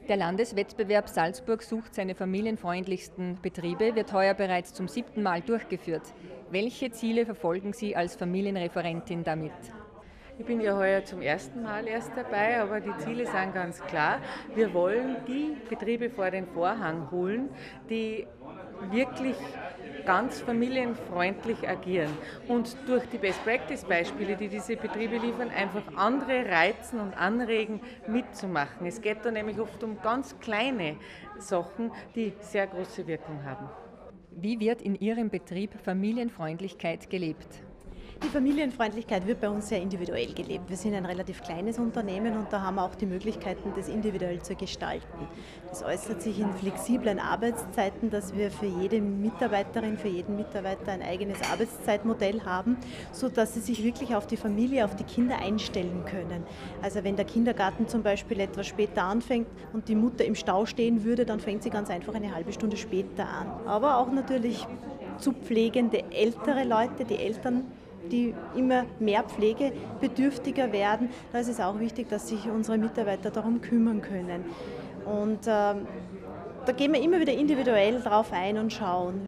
Der Landeswettbewerb Salzburg sucht seine familienfreundlichsten Betriebe wird heuer bereits zum 7. Mal durchgeführt. Welche Ziele verfolgen Sie als Familienreferentin damit? Ich bin ja heuer zum ersten Mal erst dabei, aber die Ziele sind ganz klar. Wir wollen die Betriebe vor den Vorhang holen, die wirklich ganz familienfreundlich agieren und durch die Best-Practice-Beispiele, die diese Betriebe liefern, einfach andere reizen und anregen, mitzumachen. Es geht da nämlich oft um ganz kleine Sachen, die sehr große Wirkung haben. Wie wird in Ihrem Betrieb Familienfreundlichkeit gelebt? Die Familienfreundlichkeit wird bei uns sehr individuell gelebt. Wir sind ein relativ kleines Unternehmen und da haben wir auch die Möglichkeiten, das individuell zu gestalten. Das äußert sich in flexiblen Arbeitszeiten, dass wir für jede Mitarbeiterin, für jeden Mitarbeiter ein eigenes Arbeitszeitmodell haben, sodass sie sich wirklich auf die Familie, auf die Kinder einstellen können. Also wenn der Kindergarten zum Beispiel etwas später anfängt und die Mutter im Stau stehen würde, dann fängt sie ganz einfach eine halbe Stunde später an. Aber auch natürlich zu pflegende ältere Leute, die Eltern, die immer mehr pflegebedürftiger werden. Da ist es auch wichtig, dass sich unsere Mitarbeiter darum kümmern können. Und da gehen wir immer wieder individuell drauf ein und schauen,